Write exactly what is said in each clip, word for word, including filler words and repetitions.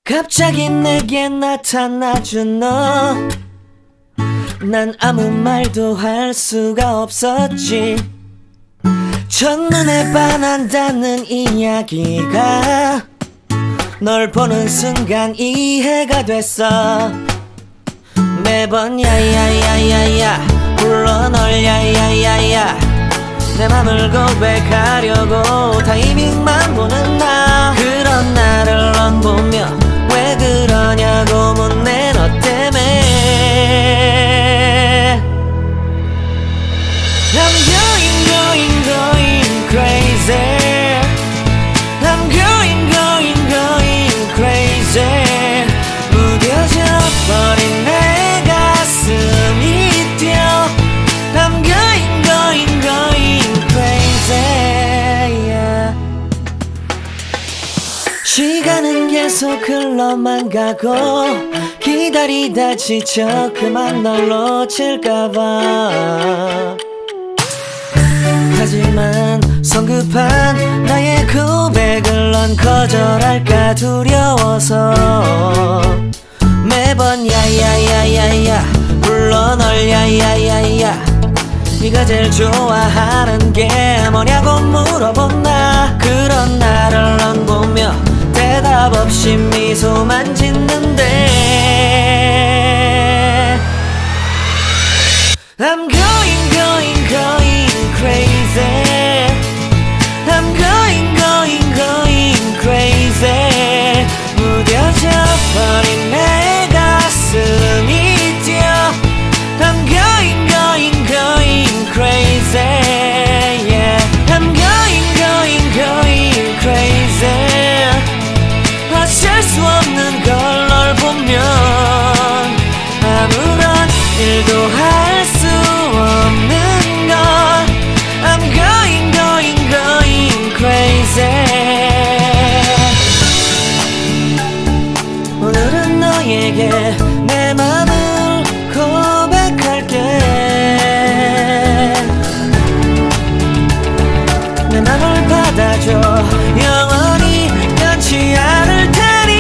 갑자기 내게 나타나준 너, 난 아무 말도 할 수가 없었지. 첫눈에 반한다는 이야기가 널 보는 순간 이해가 됐어. 매번 야야야야야 불러 널 야야야야, 내 맘을 고백하려고 타이밍만 보는 나. 그런 나를 넌 보며 왜 그러냐고 묻네. 너 때문에 I'm going going going crazy. I'm going going going crazy. 무뎌져 버린 내 가슴이 뛰어. I'm going going going crazy, yeah. 시간은 계속 흘러만 가고 기다리다 지쳐 그만 널 놓칠까봐. 하지만 성급한 나의 고백을 넌 거절할까 두려워서 매번 야야야야야 불러 널 야야야야. 네가 제일 좋아하는 게 뭐냐고 물어본 나. 그런 나를 넌 보며 대답 없이 미소만 짓는데 I'm going going going crazy. I'm going going going crazy. 무뎌져 버린 내 가슴이 뛰어. I'm going going going crazy, yeah. I'm going going going crazy. 어쩔 수 없는 걸 널 보면 아무런 일도 할 수 없는 걸. I'm going going going crazy. 오늘은 너에게 내 맘을 고백할게. 내 맘을 받아줘. 영원히 변치 않을 테니.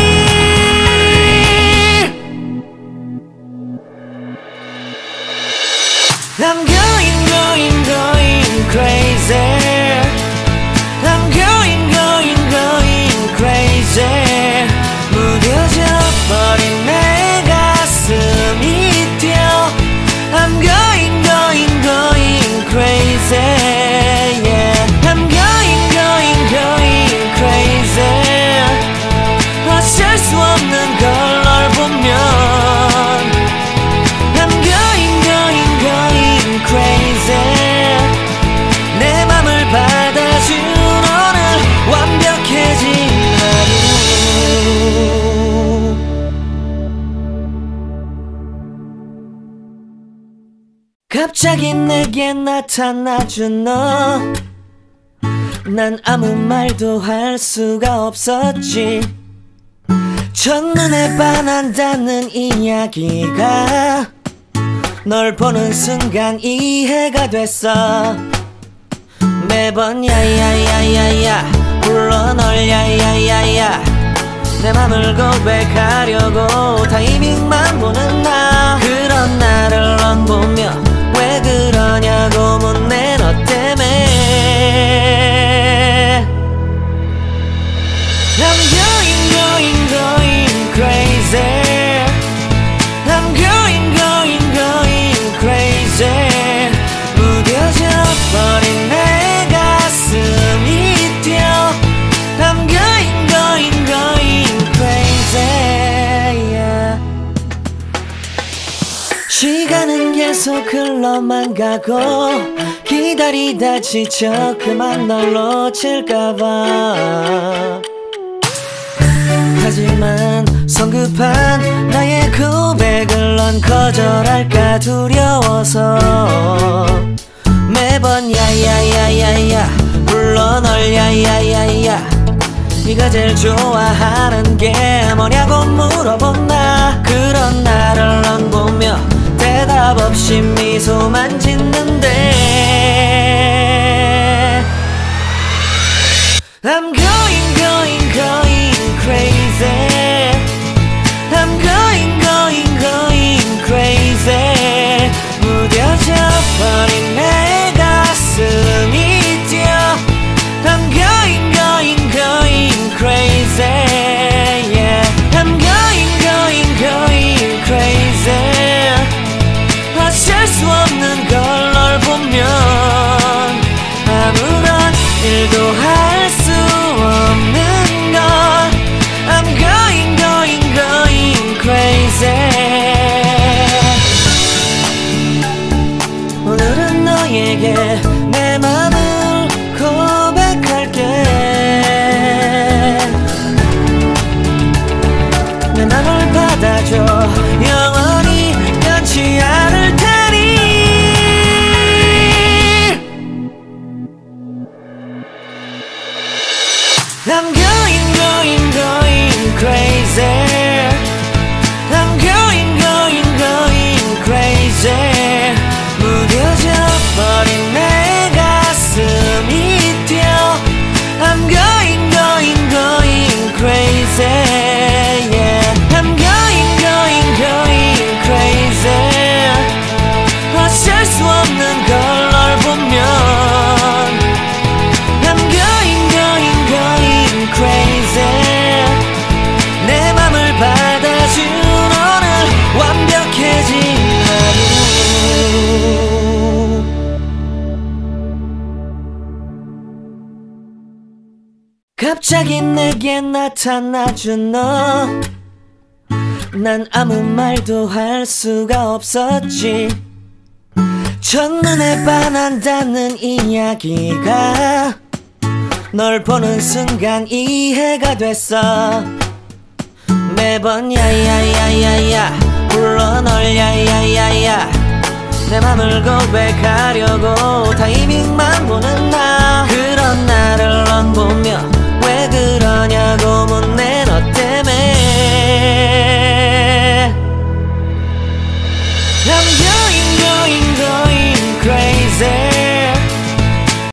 I'm going going going crazy. I'm going going going crazy. 무뎌져 버린 내 가슴이 뛰어. I'm going going going crazy, yeah. I'm going going going crazy. 어쩔 수 없는 걸 널 보면 I'm going going going crazy. 내 맘을 받아준 오늘 완벽해진 하루. 갑자기 내게 나타나준 너, 난 아무 말도 할 수가 없었지. 첫눈에 반한다는 이야기가 널 보는 순간 이해가 됐어. 매번 야야야야야 불러 널 야야야야, 내 맘을 고백하려고 타이밍만 보는 나. 그런 나를 넌 보며 왜 그러냐고 묻네. 너 때문에 I'm going going going crazy. I'm going going going crazy. 무뎌져 버린 내 가슴이 뛰어. I'm going going going crazy, yeah. 시간은 계속 흘러만 가고 기다리다 지쳐 그만 널 놓칠까봐. 하지만 성급한 나의 고백을 넌 거절할까 두려워서 매번 야야야야야 불러 널 야야야야. 네가 제일 좋아하는 게 뭐냐고 물어본 나. 그런 나를 넌 보며 대답 없이 미소만 짓는데 I'm going going going crazy. 내 맘을 받아줘. 영원히 변치 않을 테니. I'm going, going, going crazy. I'm going, going, going crazy. 무뎌져 버린 내 가슴이 뛰어. I'm going, going, going crazy. Yeah. I'm going, going, going crazy. 어쩔 수 없는 걸 널 보면. I'm going, going, going crazy. 내 맘을 받아준 오늘 완벽해진 하루. 갑자기 내게 나타나준 너. 난 아무 말도 할 수가 없었지. 첫눈에 반한다는 이야기가 널 보는 순간 이해가 됐어. 매번 야야야야야 불러 널 야야야야. 내 맘을 고백하려고 타이밍만 보는 나. 그런 나를 넌 보며 왜 그러냐고 묻네. 너 때문에 I'm going, going, going crazy.